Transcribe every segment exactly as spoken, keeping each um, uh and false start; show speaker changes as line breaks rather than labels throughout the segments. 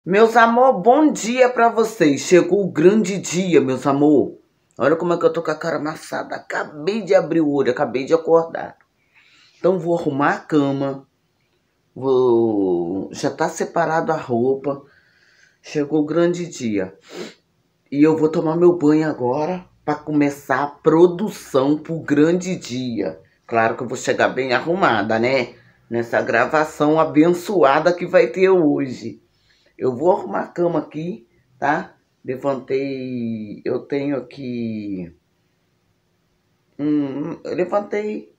Meus amor, bom dia pra vocês. Chegou o grande dia, meus amor. Olha como é que eu tô com a cara amassada. Acabei de abrir o olho, acabei de acordar. Então vou arrumar a cama. Vou... Já tá separado a roupa. Chegou o grande dia. E eu vou tomar meu banho agora para começar a produção pro grande dia. Claro que eu vou chegar bem arrumada, né? Nessa gravação abençoada que vai ter hoje. Eu vou arrumar a cama aqui, tá? Levantei, eu tenho aqui... Hum, eu levantei...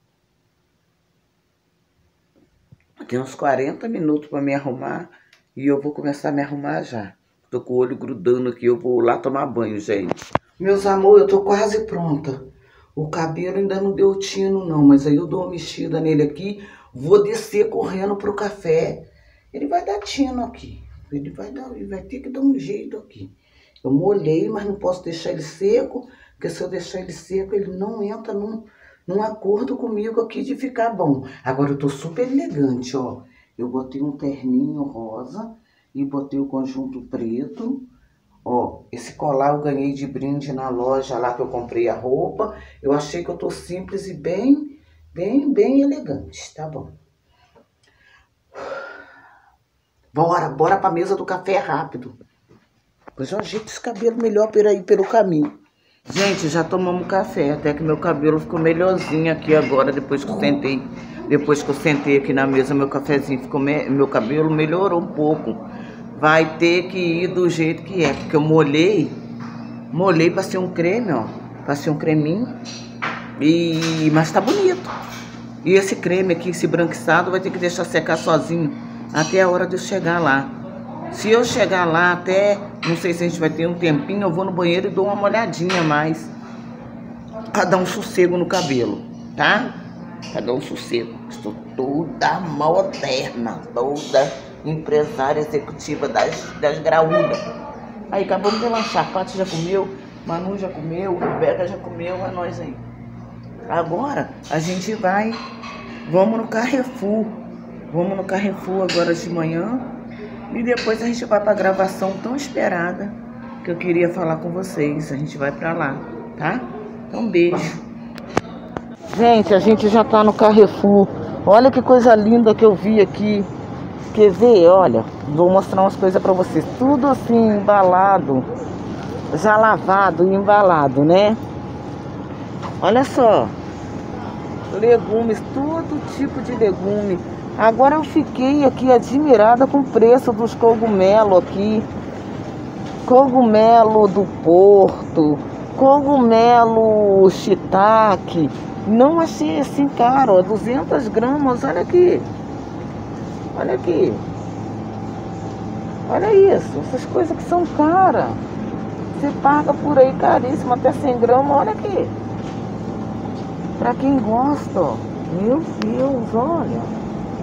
Tem uns quarenta minutos para me arrumar e eu vou começar a me arrumar já. Tô com o olho grudando aqui, eu vou lá tomar banho, gente. Meus amor, eu tô quase pronta. O cabelo ainda não deu tino não, mas aí eu dou uma mexida nele aqui, vou descer correndo pro café. Ele vai dar tino aqui. Ele vai, dar, ele vai ter que dar um jeito aqui. Eu molhei, mas não posso deixar ele seco, porque se eu deixar ele seco, ele não entra num, num acordo comigo aqui de ficar bom. Agora eu tô super elegante, ó. Eu botei um terninho rosa e botei o conjunto preto. Ó, esse colar eu ganhei de brinde na loja lá que eu comprei a roupa. Eu achei que eu tô simples e bem, bem, bem elegante, tá bom? Bora, bora pra mesa do café rápido. Pois eu ajeito esse cabelo melhor por aí, pelo caminho. Gente, já tomamos café, até que meu cabelo ficou melhorzinho aqui agora, depois que eu sentei. Depois que eu sentei aqui na mesa, meu cafezinho ficou, me... meu cabelo melhorou um pouco. Vai ter que ir do jeito que é, porque eu molhei, molhei, passei um creme, ó. Passei um creminho, e... mas tá bonito. E esse creme aqui, esse branquiçado, vai ter que deixar secar sozinho. Até a hora de eu chegar lá. Se eu chegar lá até, não sei se a gente vai ter um tempinho, eu vou no banheiro e dou uma molhadinha mais. Pra dar um sossego no cabelo, tá? Pra dar um sossego. Estou toda moderna, toda empresária executiva das, das graúdas. Aí, acabamos de lanchar. Paty já comeu, Manu já comeu, Rebeca já comeu, é nós aí. Agora, a gente vai, vamos no Carrefour. Vamos no Carrefour agora de manhã e depois a gente vai para a gravação tão esperada que eu queria falar com vocês. A gente vai para lá, tá? Então, beijo. Gente, a gente já tá no Carrefour. Olha que coisa linda que eu vi aqui. Quer ver? Olha, vou mostrar umas coisas para vocês. Tudo assim, embalado, já lavado e embalado, né? Olha só. Legumes, todo tipo de legume. Agora eu fiquei aqui admirada com o preço dos cogumelos aqui. Cogumelo do Porto, cogumelo shiitake. Não achei assim caro, ó, duzentas gramas, olha aqui. Olha aqui. Olha isso, essas coisas que são caras. Você paga por aí caríssimo, até cem gramas, olha aqui. Pra quem gosta, ó. Meu Deus, olha.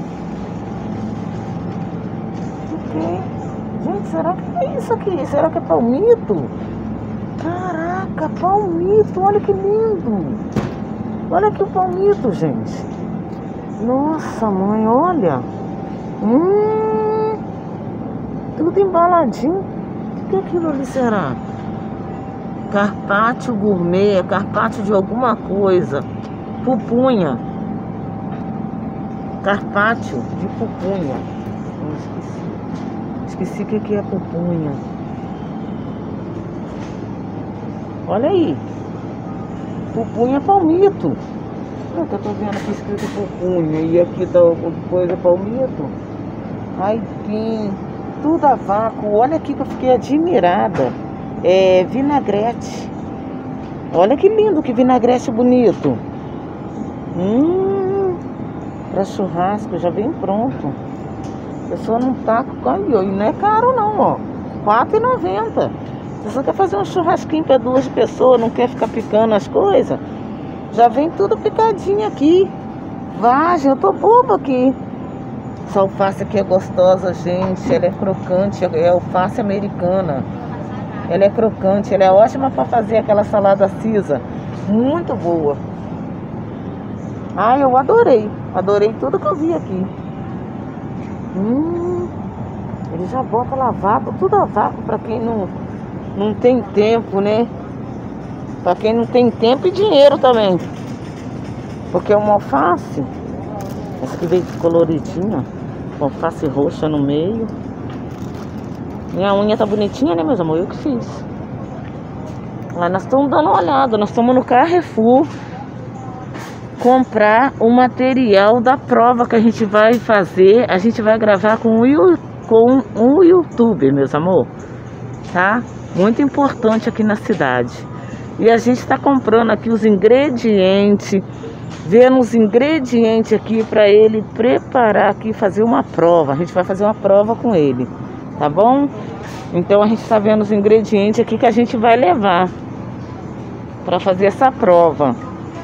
Gente, será que é isso aqui? Será que é palmito? Caraca, palmito, olha que lindo. Olha aqui o palmito, gente. Nossa, mãe, olha. Hum, tudo embaladinho. O que é aquilo ali, será? Carpaccio gourmet, carpaccio de alguma coisa. Pupunha. Carpaccio de pupunha. Eu esqueci. Esqueci o que é pupunha. Olha aí. Pupunha é palmito. Eu tô vendo aqui escrito pupunha. E aqui tá coisa palmito. Aipim. Tudo a vácuo. Olha aqui que eu fiquei admirada. É vinagrete. Olha que lindo, que vinagrete bonito. Hum. Pra churrasco já vem pronto. A pessoa não tá com aí, ó, e não é caro não, ó. quatro reais e noventa centavos. Se você quer fazer um churrasquinho para duas pessoas, não quer ficar picando as coisas, já vem tudo picadinho aqui. Vagem, eu tô boba aqui. Essa alface aqui é gostosa, gente. Ela é crocante, é alface americana. Ela é crocante, ela é ótima para fazer aquela salada cisa. Muito boa. Ai, eu adorei. Adorei tudo que eu vi aqui. Hum, Ele já bota lavado, tudo a vácuo pra quem não, não tem tempo, né? Pra quem não tem tempo e dinheiro também. Porque uma alface, essa aqui veio coloridinha, com alface roxa no meio. Minha unha tá bonitinha, né, meus amores? Eu que fiz. Lá nós estamos dando uma olhada, nós estamos no Carrefour comprar o material da prova que a gente vai fazer. A gente vai gravar com o, com um youtuber, meus amor, tá? Muito importante aqui na cidade. E a gente está comprando aqui os ingredientes, vendo os ingredientes aqui para ele preparar aqui, fazer uma prova. A gente vai fazer uma prova com ele, tá bom? Então a gente está vendo os ingredientes aqui que a gente vai levar para fazer essa prova.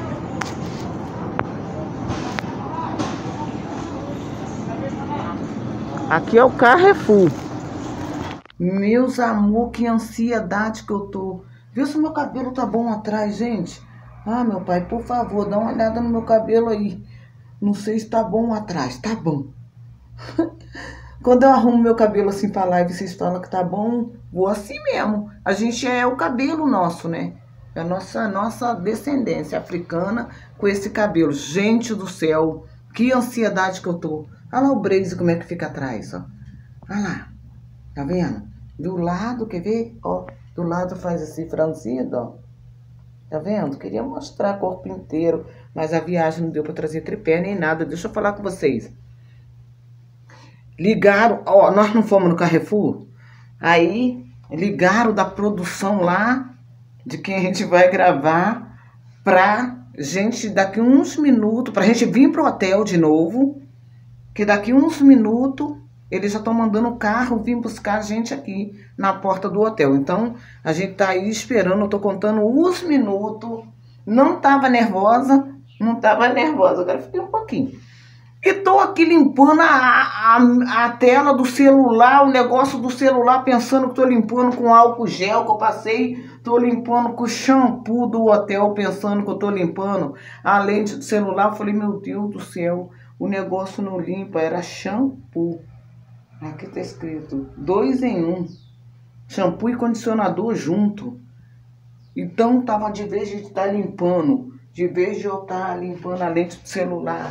Aqui é o Carrefour. Meus amor, que ansiedade que eu tô. Viu se meu cabelo tá bom atrás, gente? Ah, meu pai, por favor, dá uma olhada no meu cabelo aí. Não sei se tá bom atrás. Tá bom. Quando eu arrumo meu cabelo assim pra live, vocês falam que tá bom, vou assim mesmo. A gente é o cabelo nosso, né? É a nossa, nossa descendência africana com esse cabelo. Gente do céu, que ansiedade que eu tô. Olha lá o brace como é que fica atrás, ó. Olha lá. Tá vendo? Do lado, quer ver? Ó, do lado faz assim, franzido, ó. Tá vendo? Queria mostrar o corpo inteiro, mas a viagem não deu pra trazer tripé nem nada. Deixa eu falar com vocês. Ligaram, ó, nós não fomos no Carrefour? Aí, ligaram da produção lá, de quem a gente vai gravar, pra gente, daqui uns minutos, pra gente vir pro hotel de novo, que daqui uns minutos, eles já estão mandando o carro vir buscar a gente aqui na porta do hotel. Então, a gente tá aí esperando, eu tô contando os minutos, não tava nervosa, não tava nervosa, agora fiquei um pouquinho. E tô aqui limpando a, a, a tela do celular, o negócio do celular, pensando que tô limpando com álcool gel que eu passei. Tô limpando com shampoo do hotel, pensando que eu tô limpando a lente do celular. Falei, meu Deus do céu, o negócio não limpa, era shampoo. Aqui tá escrito, dois em um. Shampoo e condicionador junto. Então tava, de vez de estar limpando, de vez de eu estar limpando a lente do celular,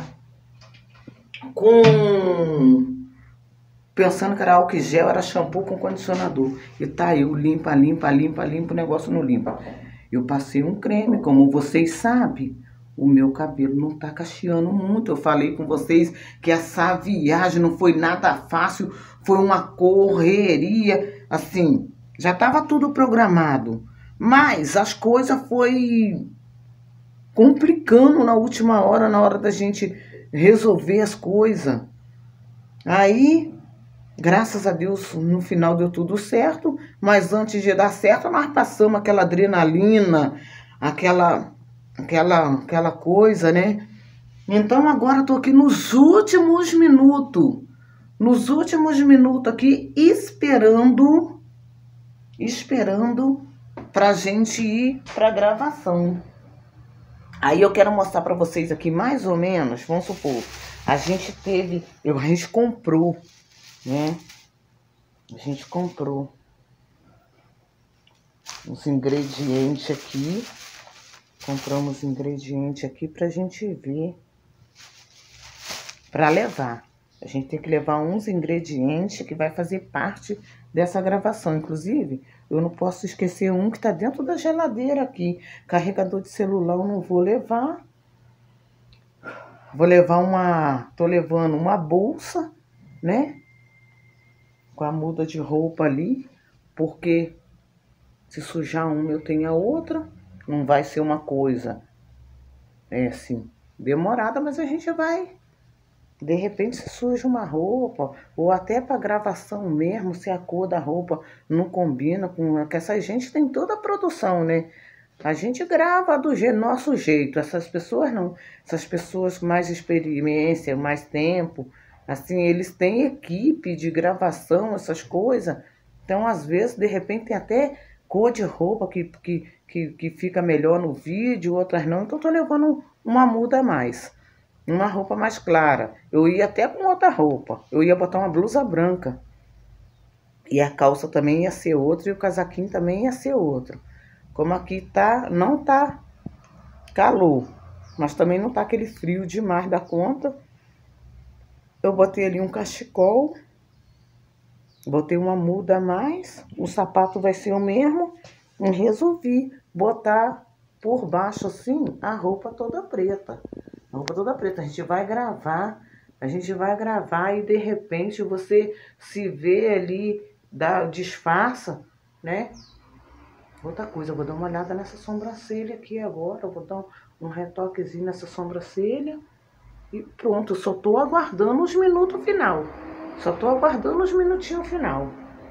com pensando que era álcool gel, era shampoo com condicionador. E tá, eu limpa, limpa, limpa, limpa, o negócio não limpa. Eu passei um creme, como vocês sabem, o meu cabelo não tá cacheando muito. Eu falei com vocês que essa viagem não foi nada fácil, foi uma correria, assim, já tava tudo programado. Mas as coisas foi complicando na última hora, na hora da gente resolver as coisas. Aí, graças a Deus, no final deu tudo certo, mas antes de dar certo, nós passamos aquela adrenalina, aquela, aquela, aquela coisa, né? Então agora eu tô aqui nos últimos minutos, nos últimos minutos aqui, esperando, esperando pra gente ir pra gravação. Aí eu quero mostrar pra vocês aqui mais ou menos, vamos supor, a gente teve, eu, a gente comprou, né? A gente comprou os ingredientes aqui, compramos ingredientes aqui pra gente ver, pra levar. A gente tem que levar uns ingredientes que vai fazer parte dessa gravação. Inclusive, eu não posso esquecer um que tá dentro da geladeira aqui. Carregador de celular eu não vou levar. Vou levar uma... Tô levando uma bolsa, né? Com a muda de roupa ali. Porque se sujar uma, eu tenho a outra. Não vai ser uma coisa, é assim, demorada, mas a gente vai... De repente se suja uma roupa, ou até para gravação mesmo, se a cor da roupa não combina com... Que essa gente tem toda a produção, né? A gente grava do je nosso jeito, essas pessoas não. Essas pessoas com mais experiência, mais tempo, assim, eles têm equipe de gravação, essas coisas. Então, às vezes, de repente, tem até cor de roupa que, que, que, que fica melhor no vídeo, outras não. Então, tô levando uma muda a mais. Uma roupa mais clara. Eu ia até com outra roupa. Eu ia botar uma blusa branca. E a calça também ia ser outra e o casaquinho também ia ser outro. Como aqui tá, não tá calor, mas também não tá aquele frio demais da conta. Eu botei ali um cachecol, botei uma muda a mais, o sapato vai ser o mesmo. E resolvi botar por baixo assim a roupa toda preta. A roupa toda preta, a gente vai gravar, a gente vai gravar e de repente você se vê ali, dá, disfarça, né? Outra coisa, eu vou dar uma olhada nessa sobrancelha aqui agora, eu vou dar um retoquezinho nessa sobrancelha e pronto, só tô aguardando os minutos final. Só tô aguardando os minutinhos final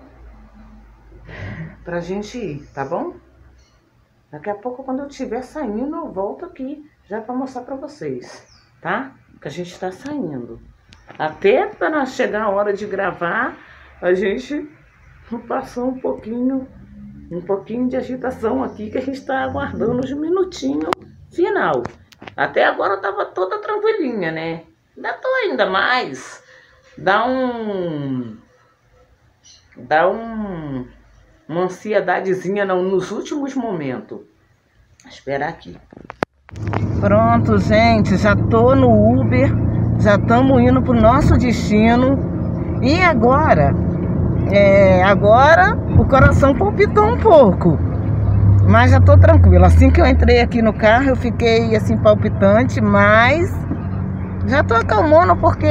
pra gente ir, tá bom? Daqui a pouco, quando eu estiver saindo, eu volto aqui já pra mostrar pra vocês, tá? Que a gente tá saindo. Até para chegar a hora de gravar, a gente passou um pouquinho... Um pouquinho de agitação aqui, que a gente tá aguardando os minutinhos final. Até agora eu tava toda tranquilinha, né? Ainda tô ainda mais. Dá um... Dá um... Uma ansiedadezinha não, nos últimos momentos. Vou esperar aqui. Pronto, gente. Já tô no Uber. Já estamos indo pro nosso destino. E agora... É, agora o coração palpitou um pouco, mas já tô tranquila. Assim que eu entrei aqui no carro, eu fiquei assim palpitante, mas já tô acalmando porque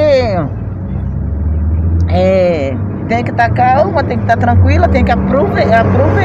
é, tem que estar calma, tem que estar tranquila, tem que aproveitar,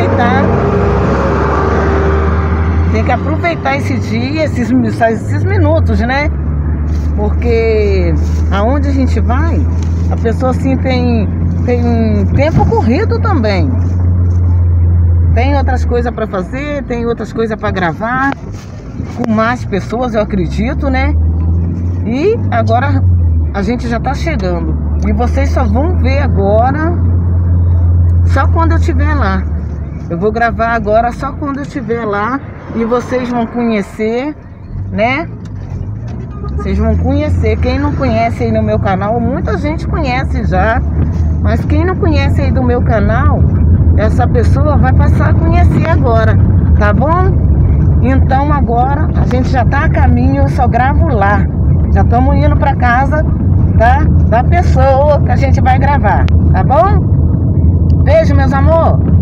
tem que aproveitar esse dia, esses, esses minutos, né? Porque aonde a gente vai, a pessoa assim tem Tem tempo corrido também. Tem outras coisas para fazer, tem outras coisas para gravar. Com mais pessoas, eu acredito, né? E agora a gente já tá chegando. E vocês só vão ver agora, só quando eu estiver lá. Eu vou gravar agora só quando eu estiver lá. E vocês vão conhecer, né? Vocês vão conhecer. Quem não conhece aí no meu canal, muita gente conhece já. Mas quem não conhece aí do meu canal, essa pessoa vai passar a conhecer agora, tá bom? Então agora a gente já tá a caminho, eu só gravo lá. Já estamos indo pra casa, tá? Da pessoa que a gente vai gravar, tá bom? Beijo, meus amor.